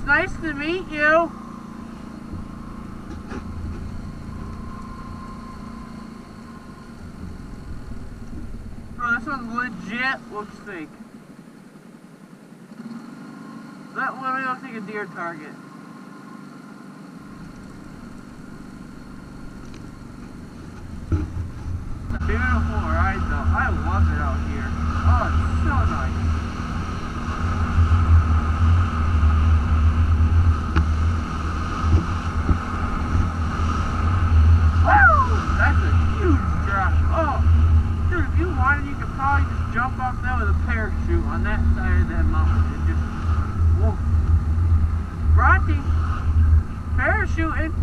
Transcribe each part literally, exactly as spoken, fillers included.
nice to meet you. Oh, this one's legit looks fake. That literally looks like a deer target. Beautiful ride though. I love it out here. Oh, it's so nice. Woo! That's a huge drop. Oh, dude, if you wanted, you could probably just jump off there with a parachute on that side of that mountain and just, whoa. Bronte, parachuting.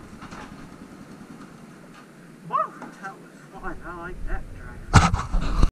That was fun. I like that drive.